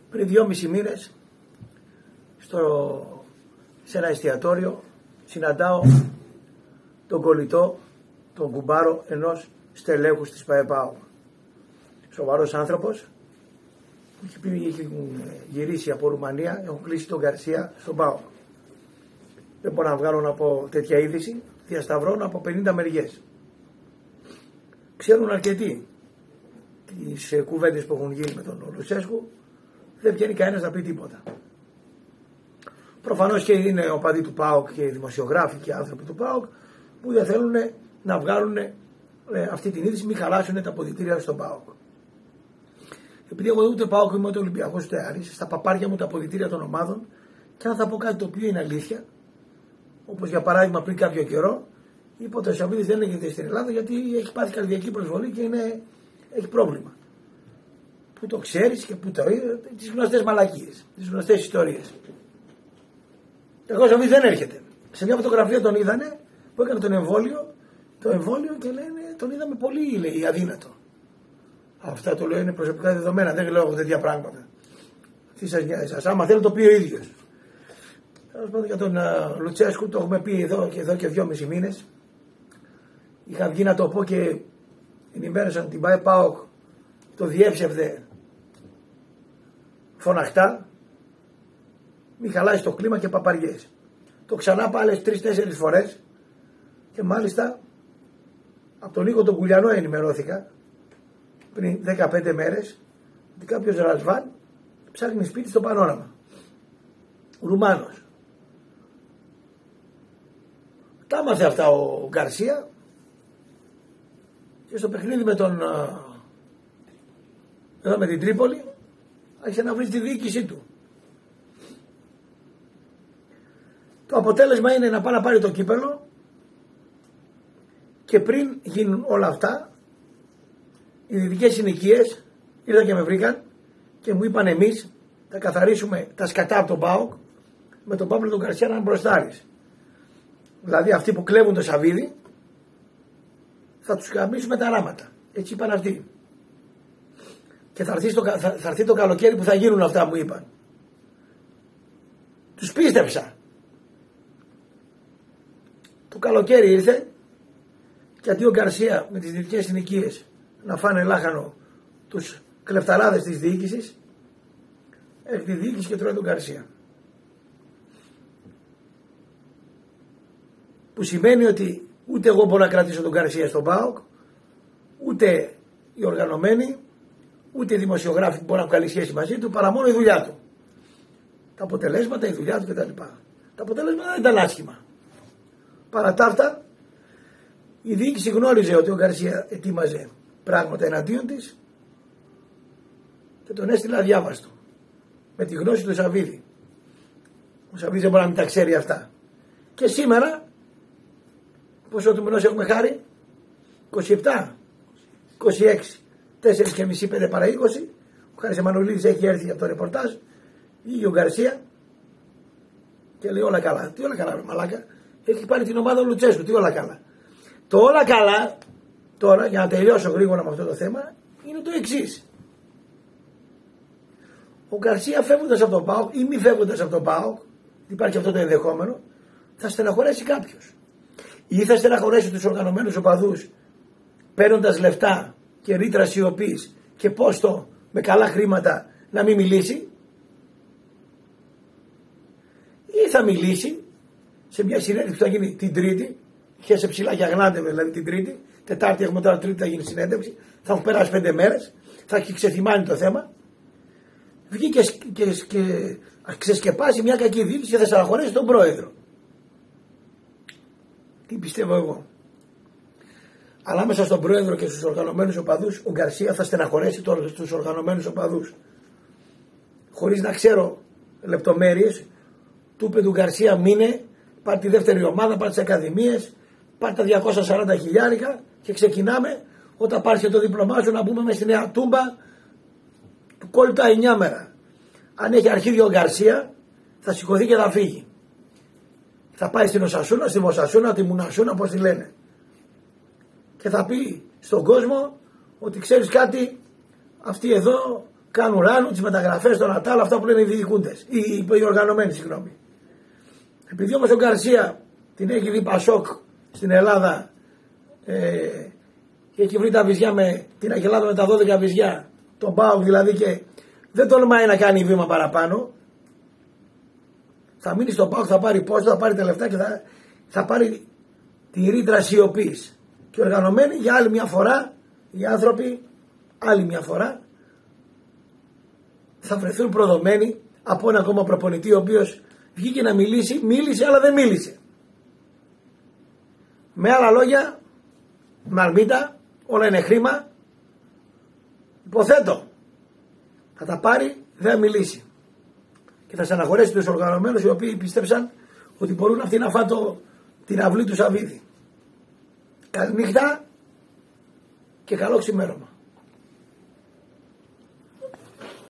Πριν 2,5 μήνες σε ένα εστιατόριο συναντάω τον κολλητό, τον κουμπάρο ενός στελέχους της ΠαΕΠΑΟ. Σοβαρός άνθρωπος, έχει γυρίσει από Ρουμανία, έχουν κλείσει τον Γκαρσία στον ΠΑΟΚ. Δεν μπορώ να βγάλω να πω τέτοια είδηση, διασταυρώνω από 50 μεριές. Ξέρουν αρκετοί τις κουβέντες που έχουν γίνει με τον Λουτσέσκου, δεν βγαίνει κανένας να πει τίποτα. Προφανώς και είναι οπαδοί του ΠΑΟΚ και οι δημοσιογράφοι και οι άνθρωποι του ΠΑΟΚ που δεν θέλουν να βγάλουν αυτή την είδηση, μην χαλάσουν τα αποδυτήρια στον ΠΑΟΚ. Επειδή εγώ ούτε ΠΑΟΚ είμαι ούτε Ολυμπιακός ούτε Άρης, στα παπάρια μου τα αποδυτήρια των ομάδων, και αν θα πω κάτι το οποίο είναι αλήθεια, όπως για παράδειγμα πριν κάποιο καιρό, είπε ότι ο Σαββίδης δεν έρχεται στην Ελλάδα γιατί έχει πάθει καρδιακή προσβολή και έχει πρόβλημα. Που το ξέρεις και που το είδε, τις γνωστές μαλακίες, τις γνωστές ιστορίες. Εγώ ο Σαββίδης δεν έρχεται. Σε μια φωτογραφία τον είδανε που έκανε το εμβόλιο και λένε τον είδαμε πολύ, λέει, αδύνατο. Αυτά το λέω είναι προσωπικά δεδομένα, δεν λέω τέτοια πράγματα. Τι σας νοιάζει σας, άμα θέλει το πει ο ίδιος. Τέλος πάντων, για τον Λουτσέσκου το έχουμε πει εδώ και 2,5 μήνες. Είχα βγει να το πω και ενημέρωσαν την ΠΑΕΠΑΟΚ, το διέψευδε φωναχτά, μη χαλάσει το κλίμα και παπαριές. Το ξανά πάλες 3-4 φορές και μάλιστα από τον Νίκο τον Κουλιανό ενημερώθηκα πριν 15 μέρες ότι κάποιος Ρασβάν ψάχνει σπίτι στο Πανόραμα. Ρουμάνος. Τα άμαθε αυτά ο Γκαρσία και στο παιχνίδι με την Τρίπολη άρχισε να βρει τη διοίκησή του. Το αποτέλεσμα είναι να πάει να πάρει το κύπελο και πριν γίνουν όλα αυτά οι δυτικές συνοικίες ήρθαν και με βρήκαν και μου είπαν εμείς θα καθαρίσουμε τα σκατά από τον ΠΑΟΚ με τον Παύλο τον Γκαρσία να είναι μπροστάρης. Δηλαδή αυτοί που κλέβουν το Σαββίδι θα τους καμίσουμε τα ράματα. Έτσι είπαν αυτοί. Και θα έρθει το καλοκαίρι που θα γίνουν αυτά μου είπαν. Τους πίστεψα. Το καλοκαίρι ήρθε και αντί ο Γκαρσία με τις δυτικές συνοικίες να φάνε λάχανο τους κλεφταράδες της διοίκησης, έρχεται η διοίκηση και τρώει τον Γκαρσία. Που σημαίνει ότι ούτε εγώ μπορώ να κρατήσω τον Γκαρσία στον ΠΑΟΚ, ούτε οι οργανωμένοι, ούτε οι δημοσιογράφοι που μπορούν να βγάλει σχέση μαζί του, παρά μόνο η δουλειά του. Τα αποτελέσματα, η δουλειά του κτλ. Τα αποτελέσματα δεν ήταν άσχημα. Παρά τα αυτά, η διοίκηση γνώριζε ότι ο Γκαρσία ετοίμαζε πράγματα εναντίον της και τον έστειλε αδιάβαστο. Με τη γνώση του Σαββίδη. Ο Σαββίδης δεν μπορεί να μην τα ξέρει αυτά. Και σήμερα, πόσο του μηνός έχουμε χάρη, 27, 26, 4,5, 5 παρά 20, ο Χάρης Εμμανουηλίδης έχει έρθει από το ρεπορτάζ, βγήκε ο Γκαρσία και λέει όλα καλά. Τι όλα καλά, μαλάκα. Έχει πάρει την ομάδα Λουτσέσκου, τι όλα καλά. Το όλα καλά, τώρα για να τελειώσω γρήγορα με αυτό το θέμα, είναι το εξής. Ο Γκαρσία φεύγοντας από τον ΠΑΟΚ ή μη φεύγοντας από τον ΠΑΟΚ, υπάρχει αυτό το ενδεχόμενο, θα στεναχωρέσει κάποιος. Ή θα στεναχωρέσει τους οργανωμένους οπαδούς παίρνοντας λεφτά και ρήτρα σιωπής και πόστο με καλά χρήματα να μην μιλήσει, ή θα μιλήσει σε μια συνέντευξη που θα γίνει την Τρίτη, είχε σε ψηλά για γνάντευε δηλαδή την Τρίτη, Τετάρτη έχουμε τώρα, Τρίτη θα γίνει συνέντευξη, θα έχουν περάσει 5 μέρες, θα έχει ξεθυμάνει το θέμα, βγει και ξεσκεπάσει μια κακή δήλωση και θα στεναχωρέσει τον πρόεδρο. Τι πιστεύω εγώ. Αλλά μέσα στον πρόεδρο και στους οργανωμένους οπαδούς, ο Γκαρσία θα στεναχωρέσει τους οργανωμένους οπαδούς. Χωρίς να ξέρω λεπτομέρειες, του είπε του Γκαρσία μείνε, πάρει τη δεύτερη ομάδα, πάρει τις ακαδημίες, πάρει τα 240 χιλιάρικα και ξεκινάμε όταν πάρει και το δίπλωμά σου να μπούμε μες στη Νέα Τούμπα του κόλλητα 9 μέρα. Αν έχει αρχίδιο ο Γκαρσία θα σηκωθεί και θα φύγει. Θα πάει στην Οσασούνα, στη Μοσασούνα, τη Μουνασούνα, πώς τη λένε. Και θα πει στον κόσμο ότι ξέρεις κάτι, αυτοί εδώ κάνουν ράνου τις μεταγραφές, τον Ατάλ, αυτά που λένε οι διοικούντες, οι οργανωμένοι, συγγνώμη. Επειδή όμως ο Γκαρσία την έχει δει Πασόκ στην Ελλάδα και έχει βρει τα βυζιά με την Αγελάδα με τα 12 βυζιά, τον ΠΑΟΚ δηλαδή, και δεν τολμάει να κάνει βήμα παραπάνω, θα μείνει στον ΠΑΟΚ, θα πάρει πόστο, θα πάρει τα λεφτά και θα πάρει τη ρήτρα σιωπής. Και οργανωμένοι για άλλη μια φορά, οι άνθρωποι άλλη μια φορά θα βρεθούν προδομένοι από ένα ακόμα προπονητή, ο οποίος βγήκε να μιλήσει, μίλησε αλλά δεν μίλησε. Με άλλα λόγια, μαρμίτα, όλα είναι χρήμα, υποθέτω θα τα πάρει, δεν θα μιλήσει και θα στεναχωρέσει τους οργανωμένους, οι οποίοι πίστεψαν ότι μπορούν αυτοί να φάνε την αυλή του Σαββίδη. Καληνύχτα και καλό ξημέρωμα.